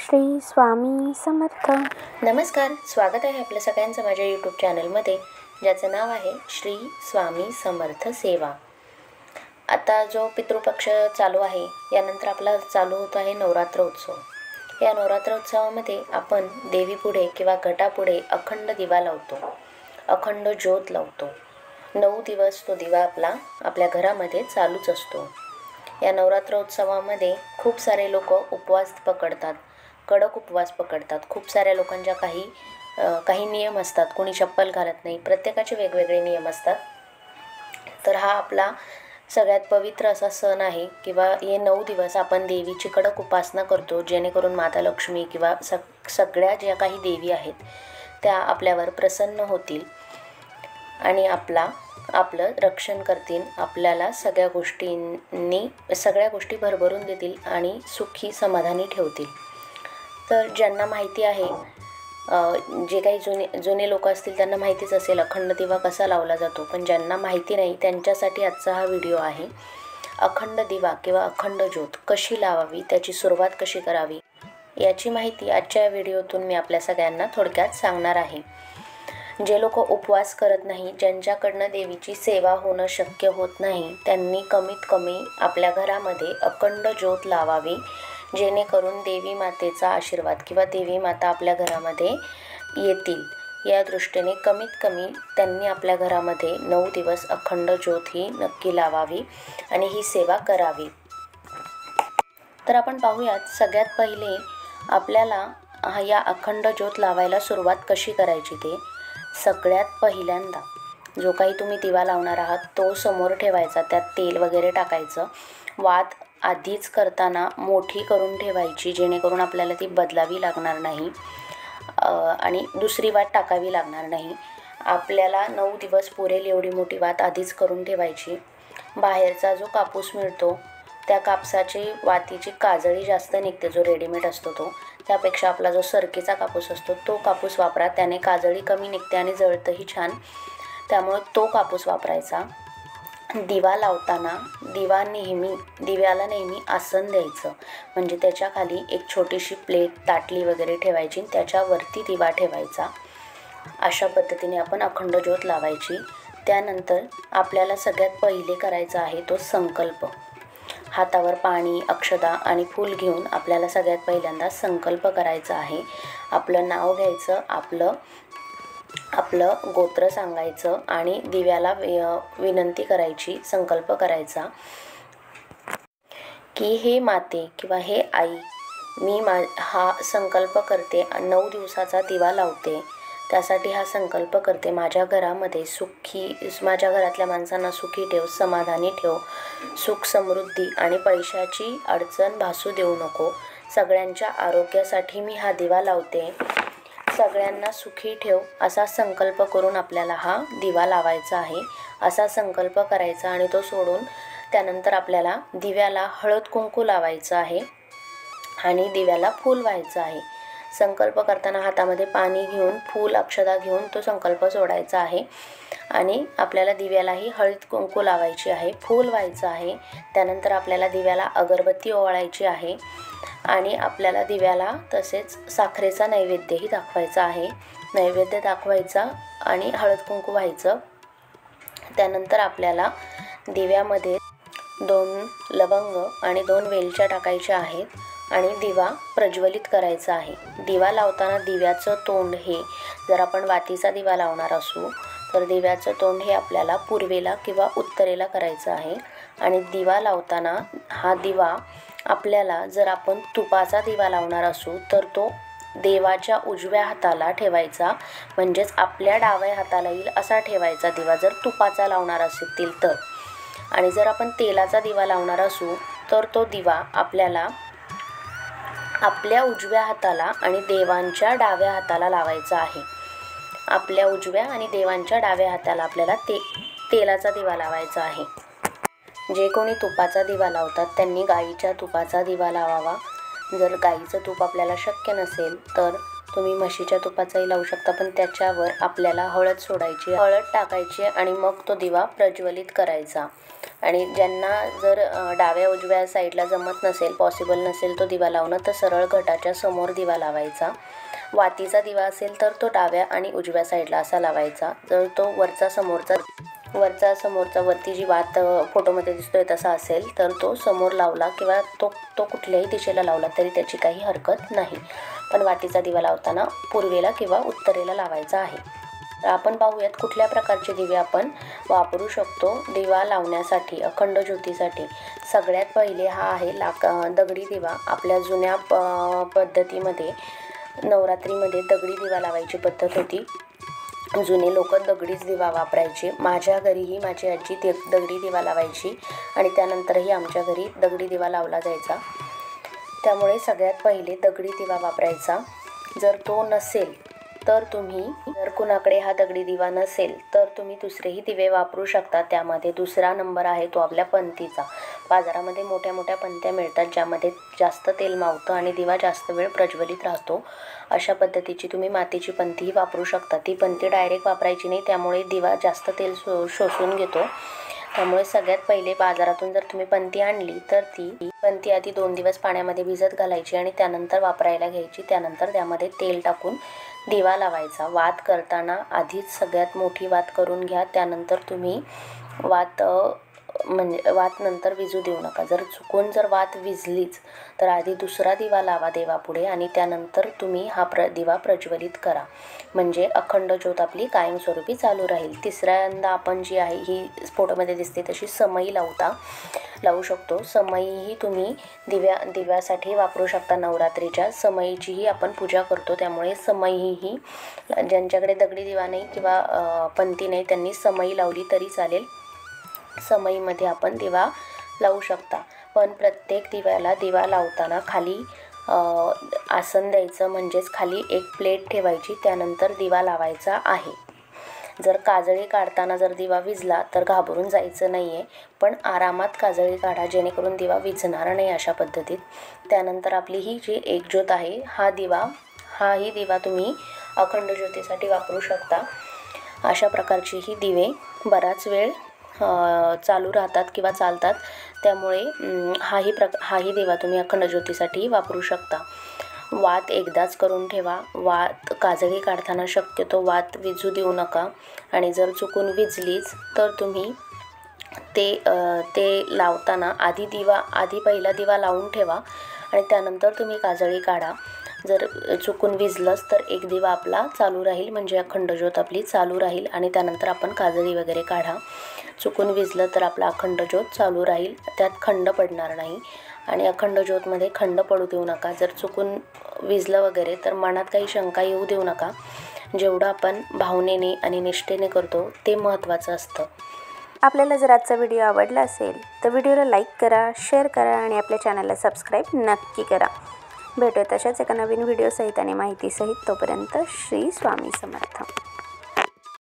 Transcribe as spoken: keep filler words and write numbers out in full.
श्री स्वामी समर्थ. नमस्कार, स्वागत आहे आपल्या सगळ्यांचं माझ्या यूट्यूब चॅनलमध्ये, ज्याचं नाव आहे श्री स्वामी समर्थ सेवा. आता जो पितृपक्ष चालू आहे, यानंतर आपला चालू होत आहे नवरात्र उत्सव. या नवरात्र उत्सवामध्ये आपण देवीपुढे किंवा घटापुढे अखंड दिवा लावतो, अखंड ज्योत लावतो. नऊ दिवस तो दिवा आपला आपल्या घरामध्ये चालूच असतो. या नवरात्र उत्सवामध्ये खूप सारे लोक उपवास पकडतात, कडक उपवास पकडतात. खूप साऱ्या लोकांच्या काही काही नियम असतात. कोणी चप्पल घालत नाही, प्रत्येकाचे वेगवेगळे नियम असतात. तर हा आपला सगळ्यात पवित्र असा सण आहे किंवा हे नऊ दिवस आपण देवीची कडक उपासना करतो, जेणेकरून माता लक्ष्मी किंवा सग सगळ्या ज्या काही देवी आहेत त्या आपल्यावर प्रसन्न होतील आणि आपला आपलं रक्षण करतील. आपल्याला सगळ्या गोष्टींनी सगळ्या गोष्टी भरभरून देतील आणि सुखी समाधानी ठेवतील. तर ज्यांना माहिती आहे, जे काही जुने जुने लोक असतील त्यांना माहितीच असेल अखंड दिवा कसा लावला जातो. पण ज्यांना माहिती नाही त्यांच्यासाठी आजचा हा व्हिडिओ आहे. अखंड दिवा किंवा अखंड ज्योत कशी लावावी, त्याची सुरुवात कशी करावी, याची माहिती आजच्या व्हिडिओतून मी आपल्या सगळ्यांना थोडक्यात सांगणार आहे. जे लोक उपवास करत नाही, ज्यांच्याकडनं देवीची सेवा होणं शक्य होत नाही, त्यांनी कमीत कमी आपल्या घरामध्ये अखंड ज्योत लावावी, जेणेकरून देवी मातेचा आशीर्वाद किंवा देवी माता आपल्या घरामध्ये येतील. या दृष्टीने कमीत कमी त्यांनी आपल्या घरामध्ये नऊ दिवस अखंड ज्योत ही नक्की लावावी आणि ही सेवा करावी. तर आपण पाहूयात, सगळ्यात पहिले आपल्याला या अखंड ज्योत लावायला सुरुवात कशी करायची. ते सगळ्यात पहिल्यांदा जो काही तुम्ही दिवा लावणार आहात तो समोर ठेवायचा, त्यात तेल वगैरे टाकायचं. वात आधीच करताना मोठी करून ठेवायची, जेणेकरून आपल्याला ती बदलावी लागणार नाही आणि दुसरी वात टाकावी लागणार नाही. आपल्याला नऊ दिवस पुरेल एवढी मोठी वात आधीच करून ठेवायची. बाहेरचा जो कापूस मिळतो त्या कापसाची वातीची काजळी जास्त निघते, जो रेडीमेड असतो तो. त्यापेक्षा आपला जो सरकीचा कापूस असतो तो कापूस वापरा, त्याने काजळी कमी निघते आणि जळतंही छान. त्यामुळे तो कापूस वापरायचा. दिवा लावताना दिवा नेहमी दिव्याला नेहमी आसन द्यायचं, म्हणजे त्याच्या खाली एक छोटीशी प्लेट, ताटली वगैरे ठेवायची, त्याच्यावरती दिवा ठेवायचा. अशा पद्धतीने आपण अखंड ज्योत लावायची. त्यानंतर आपल्याला सगळ्यात पहिले करायचा आहे तो संकल्प. हातावर पाणी, अक्षता आणि फूल घेऊन आपल्याला सगळ्यात पहिल्यांदा संकल्प करायचा आहे. आपलं नाव घ्यायचं, आपलं आपलं गोत्र सांगायचं आणि दिव्याला विनंती करायची, संकल्प करायचा की हे माते किंवा हे आई, मी मा हा संकल्प करते, नऊ दिवसाचा दिवा लावते, त्यासाठी हा संकल्प करते. माझ्या घरामध्ये सुखी माझ्या घरातल्या माणसांना सुखी ठेव, समाधानी ठेव, सुख समृद्धी आणि पैशाची अडचण भासू देऊ नको. सगळ्यांच्या आरोग्यासाठी मी हा दिवा लावते, सगळ्यांना सुखी ठेव, असा संकल्प करून आपल्याला हा दिवा लावायचा आहे. असा संकल्प करायचा आणि तो सोडून त्यानंतर आपल्याला दिव्याला हळद कुंकू लावायचं आहे आणि दिव्याला फूल व्हायचं आहे. संकल्प करताना हातामध्ये पाणी घेऊन, फूल, अक्षता घेऊन तो संकल्प सोडायचा आहे आणि आपल्याला दिव्यालाही हळद कुंकू लावायची आहे, फूल व्हायचं आहे. त्यानंतर आपल्याला दिव्याला अगरबत्ती ओवाळायची आहे आणि आपल्याला दिव्याला तसेच साखरेचा नैवेद्यही दाखवायचा आहे. नैवेद्य दाखवायचा आणि हळद कुंकू व्हायचं. त्यानंतर आपल्याला दिव्यामध्ये दोन लवंग आणि दोन वेलच्या टाकायच्या आहेत आणि दिवा प्रज्वलित करायचा आहे. दिवा लावताना दिव्याचं तोंड हे, जर आपण वातीचा दिवा लावणार असू तर दिव्याचं तोंड हे आपल्याला पूर्वेला किंवा उत्तरेला करायचं आहे. आणि दिवा लावताना हा दिवा आपल्याला, जर आपण तुपाचा दिवा लावणार असू तर तो देवाच्या उजव्या हाताला ठेवायचा, म्हणजेच आपल्या डाव्या हाताला येईल असा ठेवायचा दिवा, जर तुपाचा लावणार असतील तर. आणि जर आपण तेलाचा दिवा लावणार असू तर तो दिवा आपल्याला आपल्या उजव्या हाताला आणि देवांच्या डाव्या हाताला लावायचा आहे. आपल्या उजव्या आणि देवांच्या डाव्या हाताला आपल्याला ते तेलाचा दिवा लावायचा आहे. जे कोणी तुपाचा दिवा लावतात त्यांनी गाईच्या तुपाचा दिवा लावावा. जर गाईचं तूप आपल्याला शक्य नसेल तर तुम्ही म्हशीच्या तुपाचाही लावू शकता, पण त्याच्यावर आपल्याला हळद सोडायची, हळद टाकायची आणि मग तो दिवा प्रज्वलित करायचा. आणि ज्यांना जर डाव्या उजव्या साईडला जमत नसेल, पॉसिबल नसेल तो दिवा लावणं, तर सरळ घटाच्या समोर दिवा लावायचा. वातीचा दिवा असेल तर तो डाव्या आणि उजव्या साईडला असा लावायचा. जर तो वरचा समोरचा वरचा समोरचा वरती जी वात फोटोमध्ये दिसतोय तसा असेल तर तो समोर लावला किंवा तो तो कुठल्याही दिशेला लावला तरी त्याची काही हरकत नाही. पण वातीचा दिवा लावताना पूर्वेला किंवा उत्तरेला लावायचा आहे. तर आपण पाहूयात कुठल्या प्रकारचे दिवे आपण वापरू शकतो दिवा लावण्यासाठी, अखंड ज्योतीसाठी. सगळ्यात पहिले हा आहे लाक दगडी दिवा. आपल्या जुन्या प पद्धतीमध्ये नवरात्रीमध्ये दगडी दिवा लावायची पद्धत होती. जुने लोक दगडीच दिवा वापरायचे. माझ्या घरीही माझी आजी ते दगडी दिवा लावायची आणि त्यानंतरही आमच्या घरी दगडी दिवा लावला जायचा. त्यामुळे सगळ्यात पहिले दगडी दिवा वापरायचा. जर तो नसेल तर तुम्ही जर कुणाकडे हा दगडी दिवा नसेल तर तुम्ही दुसरेही दिवे वापरू शकता. त्यामध्ये दुसरा नंबर आहे तो आपल्या पंतीचा. बाजारामध्ये मोठ्या मोठ्या पंत्या मिळतात ज्यामध्ये जास्त तेल मावतं आणि दिवा जास्त वेळ प्रज्वलित राहतो. अशा पद्धतीची तुम्ही मातीची पंतीही वापरू शकता. ती पंती डायरेक्ट वापरायची नाही, त्यामुळे दिवा जास्त तेल शो शोषून घेतो. त्यामुळे सगळ्यात पहिले बाजारातून जर तुम्ही पंती आणली तर ती पंती आधी दोन दिवस पाण्यामध्ये भिजत घालायची आणि त्यानंतर वापरायला घ्यायची. त्यानंतर त्यामध्ये तेल टाकून दिवा लावायचा. वात करताना आधीच सगळ्यात मोठी वात करून घ्या. त्यानंतर तुम्ही वात म्हणजे वात नंतर विझू देऊ नका. जर चुकून जर वात विझलीच तर आधी दुसरा दिवा लावा देवापुढे आणि त्यानंतर तुम्ही हा प्र दिवा प्रज्वलित करा. म्हणजे अखंड ज्योत आपली कायमस्वरूपी चालू राहील. तिसऱ्यांदा आपण जी आहे ही फोटोमध्ये दिसते तशी समई लावता लावू शकतो. समईही तुम्ही दिव्या दिव्यासाठी वापरू शकता. नवरात्रीच्या समईचीही आपण पूजा करतो, त्यामुळे समईही ज्यांच्याकडे दगडी दिवा नाही किंवा पंती नाही त्यांनी समई लावली तरी चालेल. समईमध्ये आपण दिवा लावू शकता. पण प्रत्येक दिव्याला दिवा लावताना खाली आसन द्यायचं, म्हणजेच खाली एक प्लेट ठेवायची, त्यानंतर दिवा लावायचा आहे. जर काजळी काढताना जर दिवा विझला तर घाबरून जायचं नाही आहे, पण आरामात काजळी काढा जेणेकरून दिवा विझणार नाही अशा पद्धतीत. त्यानंतर आपली ही जी एक ज्योत आहे हा दिवा हाही दिवा तुम्ही अखंड ज्योतीसाठी वापरू शकता. अशा प्रकारची ही दिवे बराच वेळ चालू राहतात किंवा चालतात. त्यामुळे हाही प्रक हाही दिवा तुम्ही अखंड ज्योतीसाठी वापरू शकता. वात एकदाच करून ठेवा. वात काजळी काढताना शक्यतो वात विझू देऊ नका आणि जर चुकून विझलीच तर तुम्ही ते ते लावताना आधी दिवा आधी पहिला दिवा लावून ठेवा आणि त्यानंतर तुम्ही काजळी काढा. जर चुकून विझलंच तर एक दिवा आपला चालू राहील, म्हणजे अखंड ज्योत आपली चालू राहील आणि त्यानंतर आपण काजळी वगैरे काढा. चुकून विझलं तर आपला अखंड ज्योत चालू राहील, त्यात खंड पडणार नाही. आणि अखंड ज्योतमध्ये खंड पडू देऊ नका. जर चुकून विझलं वगैरे तर मनात काही शंका येऊ देऊ नका. जेवढं आपण भावनेने आणि निष्ठेने करतो ते महत्त्वाचं असतं. आपल्याला जर आजचा व्हिडिओ आवडला असेल तर व्हिडिओला लाईक करा, शेअर करा आणि आपल्या चॅनलला सबस्क्राईब नक्की करा. भेटूया तशाच एका नवीन व्हिडिओसहित आणि माहितीसहित. तोपर्यंत श्री स्वामी समर्थ.